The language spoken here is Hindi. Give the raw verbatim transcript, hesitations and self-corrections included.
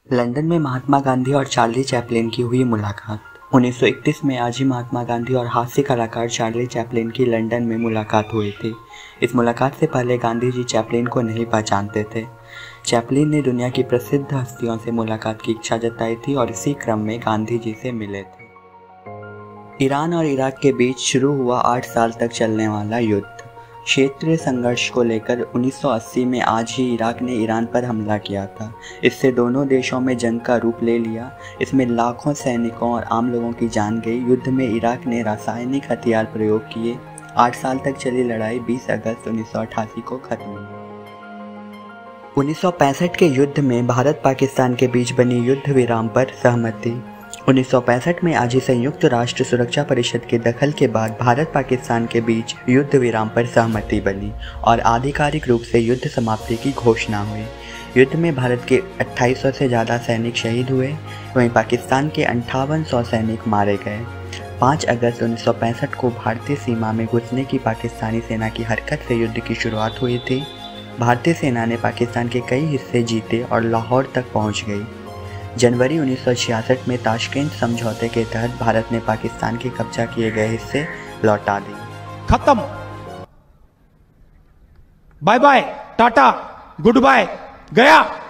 लंदन में महात्मा गांधी और चार्ली चैपलिन की हुई मुलाकात। उन्नीस सौ इकतीस में आज ही महात्मा गांधी और हास्य कलाकार चार्ली चैपलिन की लंदन में मुलाकात हुई थी। इस मुलाकात से पहले गांधी जी चैपलिन को नहीं पहचानते थे। चैपलिन ने दुनिया की प्रसिद्ध हस्तियों से मुलाकात की इच्छा जताई थी और इसी क्रम में गांधी जी से मिले थे। ईरान और इराक के बीच शुरू हुआ आठ साल तक चलने वाला युद्ध। क्षेत्रीय संघर्ष को लेकर उन्नीस सौ अस्सी में आज ही इराक ने ईरान पर हमला किया था। इससे दोनों देशों में जंग का रूप ले लिया। इसमें लाखों सैनिकों और आम लोगों की जान गई। युद्ध में इराक ने रासायनिक हथियार प्रयोग किए। आठ साल तक चली लड़ाई बीस अगस्त उन्नीस सौ अट्ठासी को खत्म हुई। उन्नीस सौ पैंसठ के युद्ध में भारत पाकिस्तान के बीच बनी युद्ध विराम पर सहमति। उन्नीस सौ पैंसठ में आज ही संयुक्त राष्ट्र सुरक्षा परिषद के दखल के बाद भारत पाकिस्तान के बीच युद्ध विराम पर सहमति बनी और आधिकारिक रूप से युद्ध समाप्ति की घोषणा हुई। युद्ध में भारत के अट्ठाईस सौ से ज़्यादा सैनिक शहीद हुए, वहीं पाकिस्तान के अंठावन सौ सैनिक मारे गए। पाँच अगस्त उन्नीस सौ पैंसठ को भारतीय सीमा में घुसने की पाकिस्तानी सेना की हरकत से युद्ध की शुरुआत हुई थी। भारतीय सेना ने पाकिस्तान के कई हिस्से जीते और लाहौर तक पहुँच गई। जनवरी उन्नीस सौ छियासठ में ताशकंद समझौते के तहत भारत ने पाकिस्तान के कब्जा किए गए हिस्से लौटा दिए। खत्म, bye bye, tata, goodbye, गया।